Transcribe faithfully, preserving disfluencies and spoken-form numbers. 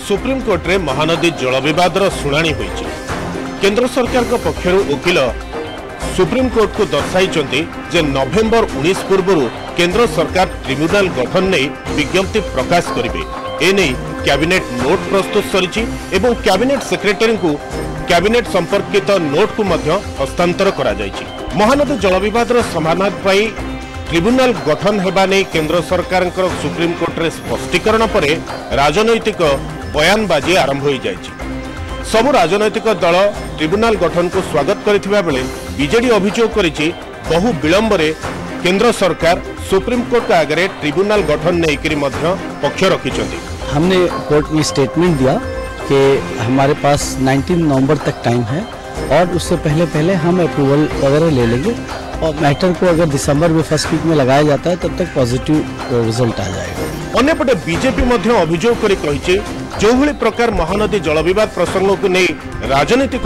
Supreme court रे महानदी जल विवादर शुणाणी होईछि। केंद्र सरकार को पक्षर वकिल सुप्रीम कोर्ट को दर्शाई जे नवेम्बर उन्नीस पूर्व केंद्र सरकार ट्रिब्यूनल गठन नहीं विज्ञप्ति प्रकाश करेंगे। एने कैबिनेट नोट प्रस्तुत सरिछि एवं कैबिनेट सेक्रेटरी को कैबिनेट संपर्कित नोट को मध्य हस्तांतर करा जायछि। महानदी जल विवादर समाधान पाई ट्रिब्यूनल गठन हेबा नै केंद्र सरकार सुप्रीम कोर्ट रे स्पष्टीकरण पर राजनैतिक बयानबाजी आरंभ हो जायछि। सबु राजनैतिक दल ट्रिब्यूनल गठन को स्वागत करथिबा बेले बीजेडी अभियोग करिछि बहु विलंब रे केंद्र सरकार सुप्रीम कोर्ट के आगे ट्रिब्यूनल गठन नहीं करी मध्य पक्ष रखिछन्ति। हमने कोर्ट में स्टेटमेंट दिया कि हमारे पास उन्नीस नवंबर तक टाइम है और उससे पहले पहले हम अप्रूवल वगैरह ले लेंगे और मैटर को अगर दिसंबर में फर्स्ट वीक में लगाया जाता है तब तक पॉजिटिव रिजल्ट आ जाएगा। अन्यपटे बीजेपी मध्य अभियोग करी कहिछि जो भली प्रकार महानदी जल विवाद प्रसंग को नहीं राजनीतिक